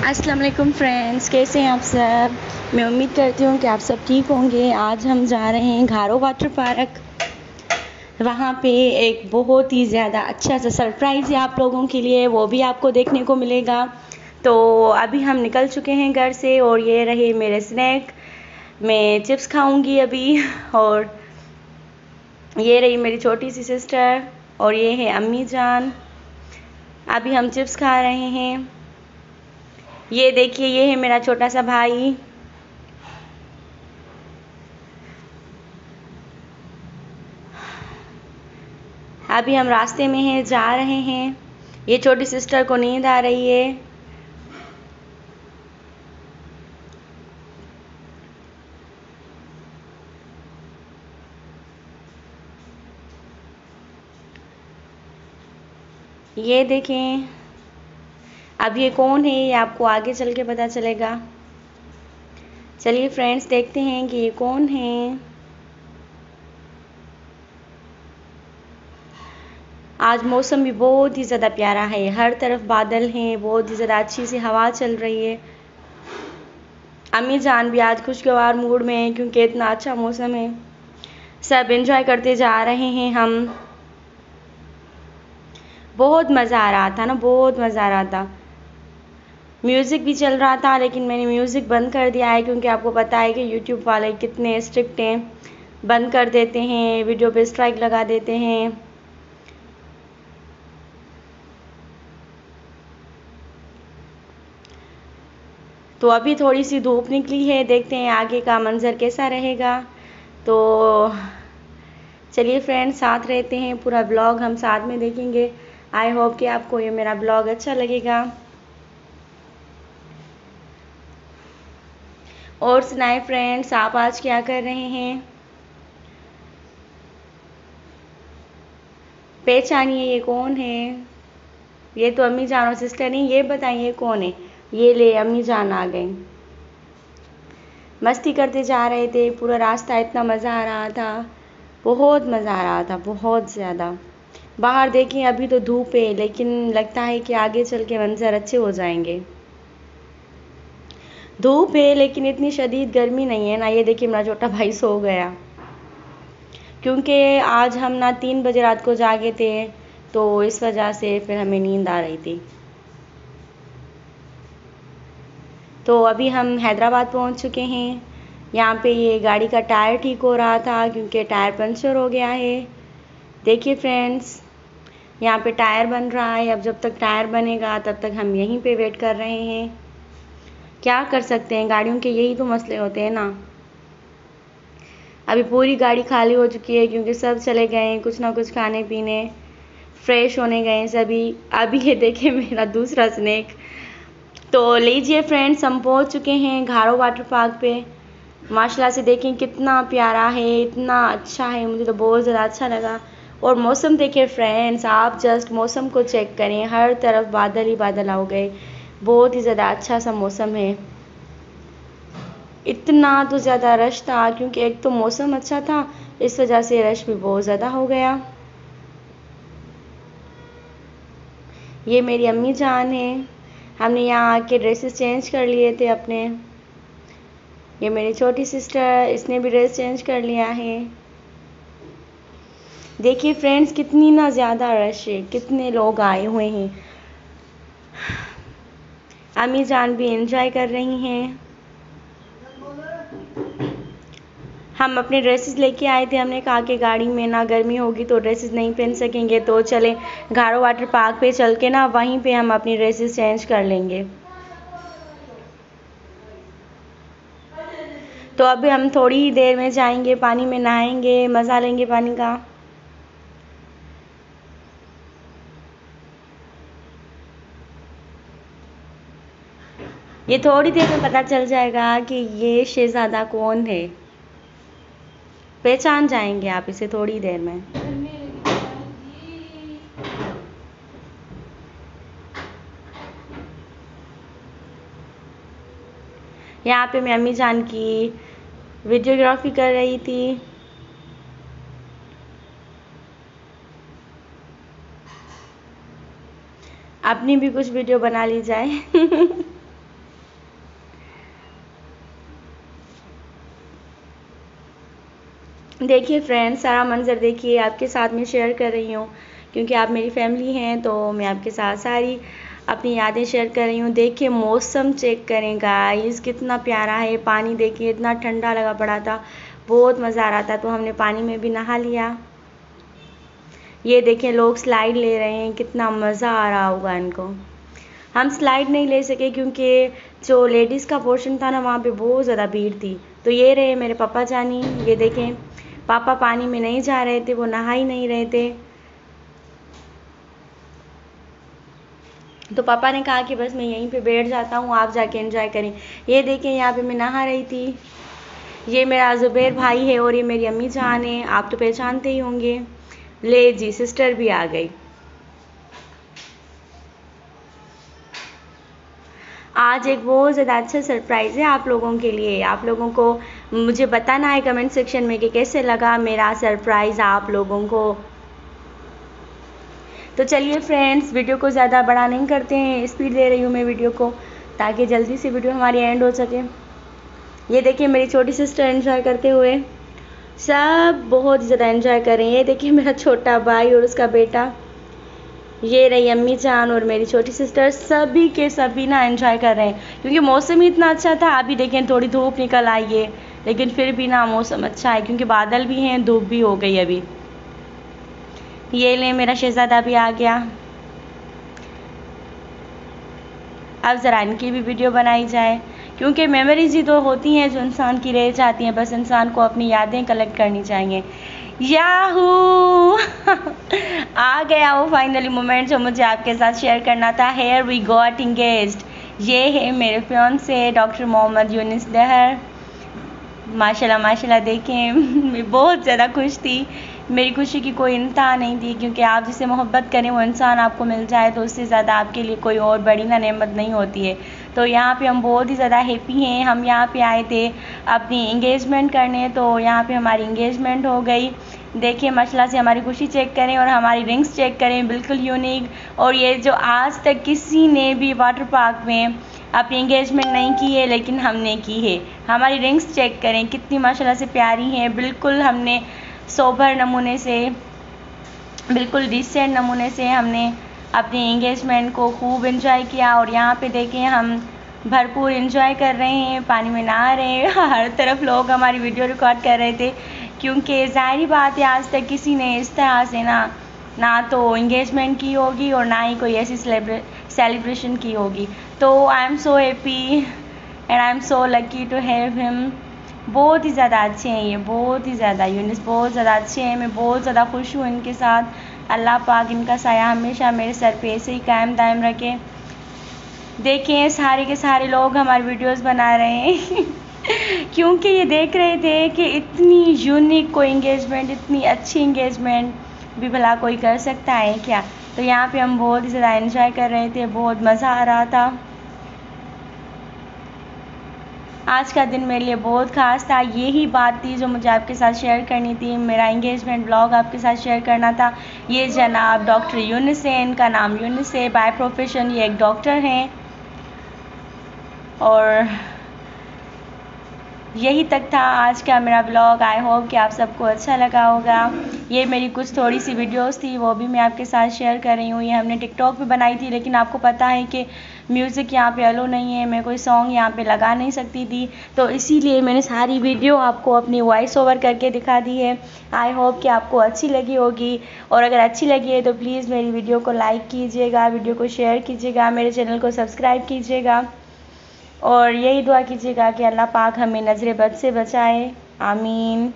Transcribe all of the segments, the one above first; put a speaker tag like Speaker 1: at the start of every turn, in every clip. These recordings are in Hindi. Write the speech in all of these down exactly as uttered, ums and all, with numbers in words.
Speaker 1: अस्सलाम वालेकुम फ्रेंड्स, कैसे हैं आप सब। मैं उम्मीद करती हूँ कि आप सब ठीक होंगे। आज हम जा रहे हैं घारो वाटर पार्क। वहाँ पे एक बहुत ही ज़्यादा अच्छा सा सरप्राइज़ है आप लोगों के लिए, वो भी आपको देखने को मिलेगा। तो अभी हम निकल चुके हैं घर से और ये रहे मेरे स्नैक। मैं चिप्स खाऊंगी अभी और ये रही मेरी छोटी सी सिस्टर और ये है अम्मी जान। अभी हम चिप्स खा रहे हैं। ये देखिए, ये है मेरा छोटा सा भाई। अभी हम रास्ते में हैं, जा रहे हैं। ये छोटी सिस्टर को नींद आ रही है। ये देखें, अब ये कौन है ये आपको आगे चल के पता चलेगा। चलिए फ्रेंड्स, देखते हैं कि ये कौन है। आज मौसम भी बहुत ही ज़्यादा प्यारा है, हर तरफ बादल हैं, बहुत ही ज़्यादा अच्छी सी हवा चल रही है। अम्मी जान भी आज खुशगवार मूड में है क्योंकि इतना अच्छा मौसम है। सब एंजॉय करते जा रहे हैं हम। बहुत मज़ा आ रहा था ना, बहुत मज़ा आ रहा था। म्यूज़िक भी चल रहा था लेकिन मैंने म्यूज़िक बंद कर दिया है क्योंकि आपको पता है कि यूट्यूब वाले कितने स्ट्रिक्ट हैं, बंद कर देते हैं, वीडियो पे स्ट्राइक लगा देते हैं। तो अभी थोड़ी सी धूप निकली है, देखते हैं आगे का मंज़र कैसा रहेगा। तो चलिए फ्रेंड्स, साथ रहते हैं, पूरा ब्लॉग हम साथ में देखेंगे। आई होप कि आपको ये मेरा ब्लॉग अच्छा लगेगा। और सुनाए फ्रेंड्स, आप आज क्या कर रहे हैं। पहचानिए ये कौन है। ये तो अम्मी जान और सिस्टर नहीं, ये बताइए कौन है। ये ले, अम्मी जान आ गई। मस्ती करते जा रहे थे पूरा रास्ता, इतना मज़ा आ रहा था, बहुत मज़ा आ रहा था, बहुत ज़्यादा। बाहर देखें, अभी तो धूप है लेकिन लगता है कि आगे चल के मंज़र अच्छे हो जाएंगे। धूप है लेकिन इतनी शदीद गर्मी नहीं है ना। ये देखिए, मेरा छोटा भाई सो गया क्योंकि आज हम ना तीन बजे रात को जागे थे, तो इस वजह से फिर हमें नींद आ रही थी। तो अभी हम हैदराबाद पहुंच चुके हैं। यहाँ पे ये गाड़ी का टायर ठीक हो रहा था क्योंकि टायर पंचर हो गया है। देखिए फ्रेंड्स, यहाँ पे टायर बन रहा है। अब जब तक टायर बनेगा तब तक हम यहीं पे वेट कर रहे हैं। क्या कर सकते हैं, गाड़ियों के यही तो मसले होते हैं ना। अभी पूरी गाड़ी खाली हो चुकी है क्योंकि सब चले गए हैं कुछ ना कुछ खाने पीने, फ्रेश होने गए सभी। अभी ये देखिए मेरा दूसरा स्नैक। तो लीजिए फ्रेंड्स, हम पहुंच चुके हैं घारो वाटर पार्क पे। माशाल्लाह से देखें कितना प्यारा है, इतना अच्छा है, मुझे तो बहुत ज़्यादा अच्छा लगा। और मौसम देखिए फ्रेंड्स, आप जस्ट मौसम को चेक करें, हर तरफ बादल ही बादल हो गए। बहुत ही ज़्यादा अच्छा सा मौसम है। इतना तो ज़्यादा रश था क्योंकि एक तो मौसम अच्छा था, इस वजह से रश भी बहुत ज़्यादा हो गया। ये मेरी अम्मी जान है, हमने यहाँ आके ड्रेसेस चेंज कर लिए थे अपने। ये मेरी छोटी सिस्टर, इसने भी ड्रेस चेंज कर लिया है। देखिए फ्रेंड्स, कितनी ना ज़्यादा रश है, कितने लोग आए हुए हैं। अम्मी जान भी एंजॉय कर रही हैं। हम अपने ड्रेसेस लेके आए थे, हमने कहा कि गाड़ी में ना गर्मी होगी तो ड्रेसेस नहीं पहन सकेंगे, तो चले घारो वाटर पार्क पे चल के ना वहीं पे हम अपनी ड्रेसेस चेंज कर लेंगे। तो अभी हम थोड़ी ही देर में जाएंगे, पानी में नहाएंगे, मज़ा लेंगे पानी का। ये थोड़ी देर में पता चल जाएगा कि ये शहज़ादा कौन है। पहचान जाएंगे आप इसे थोड़ी देर में। यहाँ पे मैं अम्मी जान की वीडियोग्राफी कर रही थी। अपनी भी कुछ वीडियो बना ली जाए। देखिए फ्रेंड्स, सारा मंज़र देखिए, आपके साथ में शेयर कर रही हूँ क्योंकि आप मेरी फैमिली हैं, तो मैं आपके साथ सारी अपनी यादें शेयर कर रही हूँ। देखिए मौसम चेक करें गाइस, कितना प्यारा है। पानी देखिए इतना ठंडा लगा पड़ा था, बहुत मज़ा आ रहा था, तो हमने पानी में भी नहा लिया। ये देखें लोग स्लाइड ले रहे हैं, कितना मज़ा आ रहा होगा इनको। हम स्लाइड नहीं ले सके क्योंकि जो लेडीज़ का पोर्शन था ना, वहाँ पे बहुत ज़्यादा भीड़ थी। तो ये रहे मेरे पापा जानी, ये देखें पापा पानी में नहीं जा रहे थे, वो नहा ही नहीं रहे थे। तो पापा ने कहा कि बस मैं यहीं पे बैठ जाता हूँ, आप जाके एंजॉय करें। ये देखें यहाँ पे मैं नहा रही थी। ये मेरा ज़ुबैर भाई है और ये मेरी अम्मी जान है, आप तो पहचानते ही होंगे। ले जी, सिस्टर भी आ गई। आज एक बहुत ज़्यादा अच्छा सरप्राइज़ है आप लोगों के लिए। आप लोगों को मुझे बताना है कमेंट सेक्शन में कि कैसे लगा मेरा सरप्राइज़ आप लोगों को। तो चलिए फ्रेंड्स, वीडियो को ज़्यादा बड़ा नहीं करते हैं, स्पीड दे रही हूँ मैं वीडियो को ताकि जल्दी से वीडियो हमारी एंड हो सके। ये देखिए मेरी छोटी सिस्टर एंजॉय करते हुए, सब बहुत ज़्यादा एंजॉय कर रहे हैं। ये देखिए मेरा छोटा भाई और उसका बेटा, ये रही अम्मी जान और मेरी छोटी सिस्टर, सभी के सभी ना एंजॉय कर रहे हैं क्योंकि मौसम ही इतना अच्छा था। अभी देखें थोड़ी धूप निकल आई है, लेकिन फिर भी ना मौसम अच्छा है क्योंकि बादल भी हैं, धूप भी हो गई अभी। ये ले मेरा शहज़ादा भी आ गया। अब ज़रा इनकी भी वीडियो बनाई जाए क्योंकि मेमोरीज ही तो होती हैं जो इंसान की रह जाती हैं, बस इंसान को अपनी यादें कलेक्ट करनी चाहिए। याहू आ गया वो फाइनली मोमेंट जो मुझे आपके साथ शेयर करना था। Here we got engaged. ये है मेरे फियांसे डॉक्टर मोहम्मद यूनिस दहर। माशाल्लाह माशाल्लाह देखें मैं बहुत ज़्यादा खुश थी। मेरी खुशी की कोई इंतहा नहीं थी क्योंकि आप जिसे मोहब्बत करें वो इंसान आपको मिल जाए तो उससे ज़्यादा आपके लिए कोई और बड़ी ना नेमत नहीं होती है। तो यहाँ पे हम बहुत ही ज़्यादा हैप्पी हैं। हम यहाँ पे आए थे अपनी इंगेजमेंट करने, तो यहाँ पे हमारी इंगेजमेंट हो गई। देखिए माशाल्लाह से हमारी खुशी चेक करें और हमारी रिंग्स चेक करें, बिल्कुल यूनिक। और ये जो आज तक किसी ने भी वाटर पार्क में अपनी इंगेजमेंट नहीं की है, लेकिन हमने की है। हमारी रिंग्स चेक करें कितनी माशाल्लाह से प्यारी हैं, बिल्कुल हमने सोबर नमूने से, बिल्कुल डिसेंट नमूने से हमने अपनी इंगेजमेंट को खूब एंजॉय किया। और यहाँ पे देखें हम भरपूर एंजॉय कर रहे हैं, पानी में नहा रहे हैं। हर तरफ लोग हमारी वीडियो रिकॉर्ड कर रहे थे क्योंकि ज़ाहिर बात है आज तक किसी ने इस तरह से ना ना तो इंगेजमेंट की होगी और ना ही कोई ऐसी सेलिब्रेशन की होगी। तो I am so happy and I am so lucky to have him. बहुत ही ज़्यादा अच्छे हैं ये, बहुत ही ज़्यादा यूनिस बहुत ज़्यादा अच्छे हैं। मैं बहुत ज़्यादा खुश हूँ इनके साथ। अल्लाह पाक इनका साया हमेशा मेरे सर पे ऐसे ही कायम दायम रखे। देखें सारे के सारे लोग हमारे वीडियोस बना रहे हैं क्योंकि ये देख रहे थे कि इतनी यूनिक कोई इंगेजमेंट, इतनी अच्छी इंगेजमेंट भी भला कोई कर सकता है क्या। तो यहाँ पे हम बहुत ही ज़्यादा एंजॉय कर रहे थे, बहुत मज़ा आ रहा था। आज का दिन मेरे लिए बहुत ख़ास था। यही बात थी जो मुझे आपके साथ शेयर करनी थी, मेरा इंगेजमेंट ब्लॉग आपके साथ शेयर करना था। ये जनाब डॉक्टर यूनिस हैं, इनका नाम यूनिस है, बाय प्रोफेशन ये एक डॉक्टर हैं। और यही तक था आज का मेरा ब्लॉग। आई होप कि आप सबको अच्छा लगा होगा। ये मेरी कुछ थोड़ी सी वीडियोस थी, वो भी मैं आपके साथ शेयर कर रही हूँ। ये हमने टिकटॉक पे बनाई थी, लेकिन आपको पता है कि म्यूज़िक यहाँ पे अलो नहीं है, मैं कोई सॉन्ग यहाँ पे लगा नहीं सकती थी, तो इसीलिए मैंने सारी वीडियो आपको अपनी वॉइस ओवर करके दिखा दी है। आई होप कि आपको अच्छी लगी होगी, और अगर अच्छी लगी है तो प्लीज़ मेरी वीडियो को लाइक कीजिएगा, वीडियो को शेयर कीजिएगा, मेरे चैनल को सब्सक्राइब कीजिएगा, और यही दुआ कीजिएगा कि अल्लाह पाक हमें नज़र बद से बचाए। आमीन।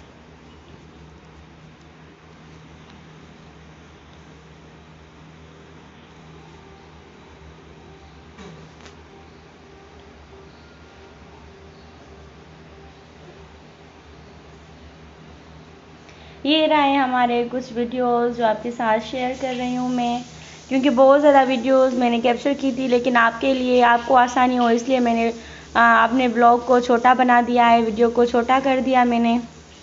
Speaker 1: ये रहे हमारे कुछ वीडियोस जो आपके साथ शेयर कर रही हूँ मैं, क्योंकि बहुत ज़्यादा वीडियोस मैंने कैप्चर की थी, लेकिन आपके लिए, आपको आसानी हो इसलिए मैंने आ, अपने ब्लॉग को छोटा बना दिया है, वीडियो को छोटा कर दिया मैंने।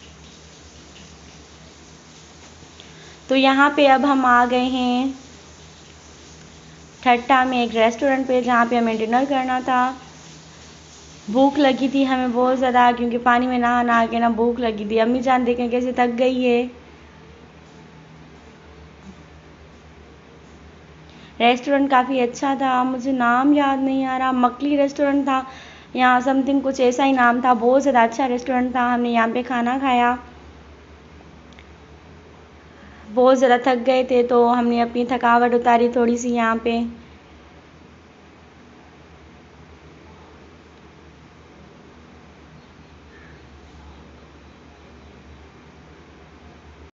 Speaker 1: तो यहाँ पे अब हम आ गए हैं ठट्टा में एक रेस्टोरेंट पे, जहाँ पे हमें डिनर करना था। भूख लगी थी हमें बहुत ज़्यादा, क्योंकि पानी में नहा नहा के ना भूख लगी थी। अम्मी जान देखें कैसे थक गई है। रेस्टोरेंट काफ़ी अच्छा था, मुझे नाम याद नहीं आ रहा, मकली रेस्टोरेंट था यहाँ समथिंग, कुछ ऐसा ही नाम था। बहुत ज़्यादा अच्छा रेस्टोरेंट था। हमने यहाँ पे खाना खाया, बहुत ज़्यादा थक गए थे तो हमने अपनी थकावट उतारी थोड़ी सी यहाँ पे।